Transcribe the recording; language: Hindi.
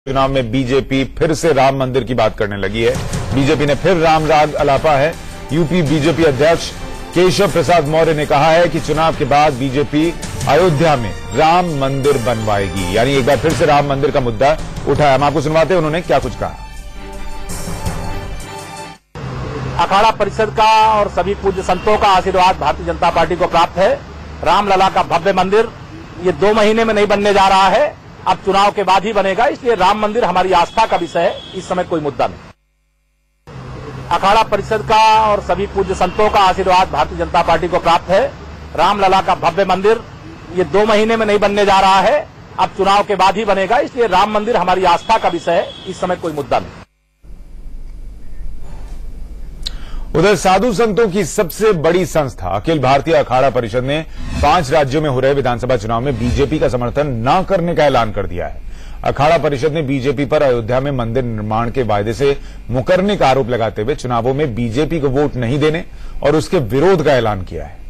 चुनाव में बीजेपी फिर से राम मंदिर की बात करने लगी है। बीजेपी ने फिर राम राग अलापा है। यूपी बीजेपी अध्यक्ष केशव प्रसाद मौर्य ने कहा है कि चुनाव के बाद बीजेपी अयोध्या में राम मंदिर बनवाएगी, यानी एक बार फिर से राम मंदिर का मुद्दा उठाया। हम आपको सुनवाते हैं उन्होंने क्या कुछ कहा। अखाड़ा परिषद का और सभी पूज्य संतों का आशीर्वाद भारतीय जनता पार्टी को प्राप्त है। रामलला का भव्य मंदिर ये 2 महीने में नहीं बनने जा रहा है, अब चुनाव के बाद ही बनेगा। इसलिए राम मंदिर हमारी आस्था का विषय है, इस समय कोई मुद्दा नहीं। अखाड़ा परिषद का और सभी पूज्य संतों का आशीर्वाद भारतीय जनता पार्टी को प्राप्त है। रामलला का भव्य मंदिर ये 2 महीने में नहीं बनने जा रहा है, अब चुनाव के बाद ही बनेगा। इसलिए राम मंदिर हमारी आस्था का विषय है, इस समय कोई मुद्दा नहीं। उधर साधु संतों की सबसे बड़ी संस्था अखिल भारतीय अखाड़ा परिषद ने 5 राज्यों में हो रहे विधानसभा चुनाव में बीजेपी का समर्थन न करने का ऐलान कर दिया है। अखाड़ा परिषद ने बीजेपी पर अयोध्या में मंदिर निर्माण के वायदे से मुकरने का आरोप लगाते हुए चुनावों में बीजेपी को वोट नहीं देने और उसके विरोध का ऐलान किया है।